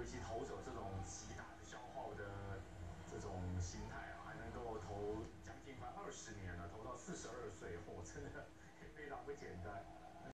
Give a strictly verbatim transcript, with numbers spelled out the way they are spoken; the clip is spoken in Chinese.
尤其投手这种极大的消耗的这种心态啊，还能够投将近快二十年了，投到四十二岁，嚯、哦，真的非常不简单。